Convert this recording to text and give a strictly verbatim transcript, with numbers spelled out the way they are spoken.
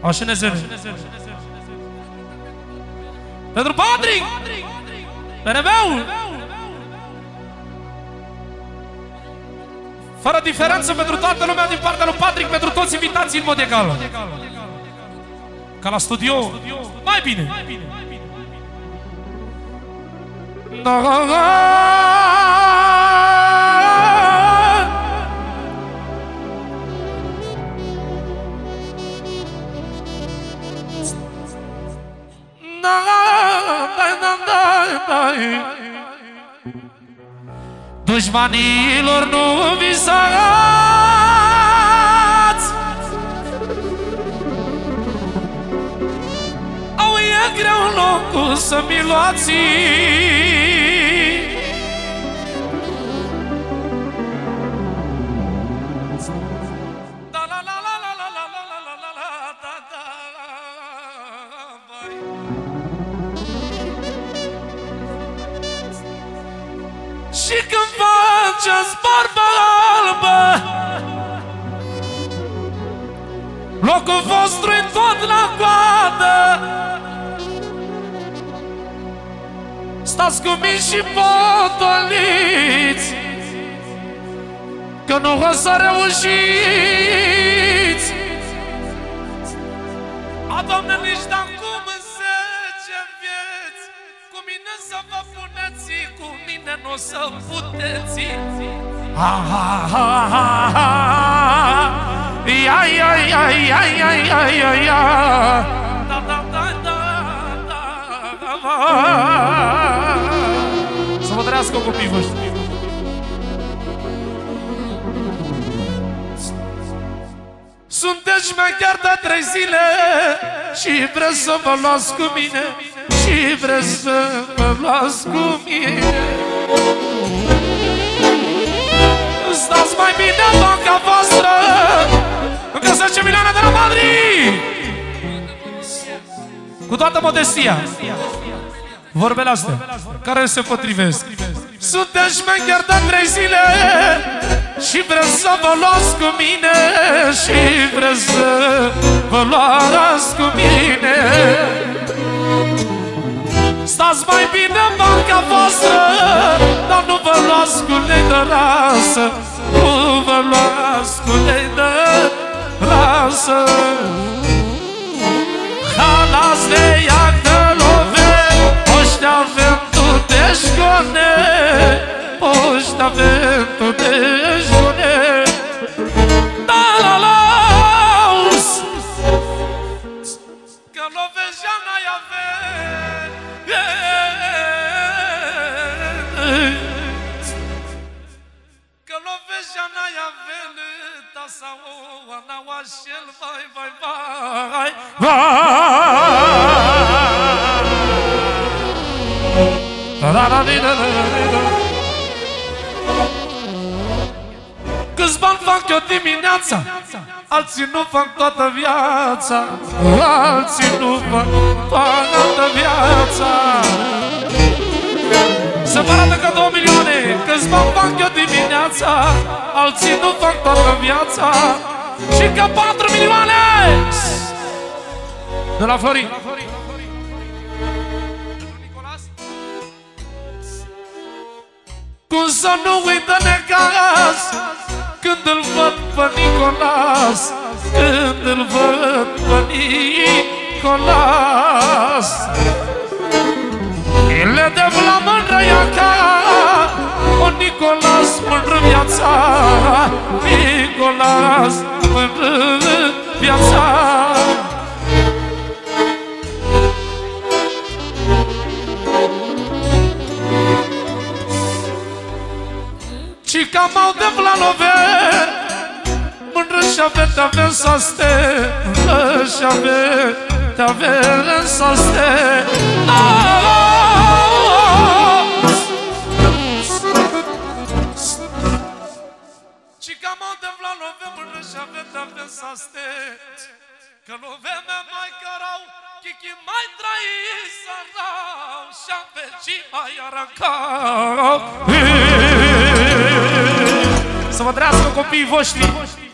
Așa ne zene. Pentru Patrick! Beneveau! Fără diferență pentru toată lumea din partea lui Patrick, pentru toți invitații în mod egal. Ca la studio, mai bine. Da, da, da. Dușmanilor nu visați, au e greu locul să mi luați. Și când faceți barba albă, locul vostru e tot la coadă. Stați cu mine și potoliți, că nu o să reușiți. A, Doamne, nici de acum în zece vieți cu mine să vă puneți, cu mine nu o să puteți. Ha, ha, ha, ha, ha. Ia, ia, ia, ia, ia, ia, ia, ia. Da, da, da, da, da, da. Să vă trăiască copiii voștri. Sunteți șmecher de trei zile și vreți să vă luați cu mine, și vreți să vă luați cu mine. Stați mai bine în banca voastră, încă zece milioane de la Madrid. Cu toată modestia, vorbele astea care se potrivesc. Sunteți șmecher de trei zile și vreți să vă luați cu mine, și vreți să vă luați cu mine. Stați mai bine în banca voastră, dar nu vă luați cu lei de rasă, nu vă luați cu lei de rasă. Halas de iac de love, ăștia ventul de școne, ăștia ventul de școne. Da, la, la, că lovejea n-ai avea, că lovejea n-ai avea, ta sau o anaua șel, vai, vai, vai, câți bani fac eu dimineața, alții nu fac toată viața, alții nu fac toată viața. Se vă arată că două milioane, câți bani fac eu dimineața, alții nu fac toată viața, și că patru milioane de la Florin. Cum să nu uită necaz când îl văd pe Nicolas, când îl văd pe Nicolas. Ele de vla mândră iaca, o Nicolas mândră viața, Nicolas mândră viața. Și cam au de vlanove, mândră și-ave te-ave să-ste, mândră și-ave te-ave să-ste. Și cam au de vlanove, mândră și-ave te-ave să-ste, că love me mai cărau, chichi mai trai sărau, și-ave și mai arăcau. Să vă trăiască copiii voștri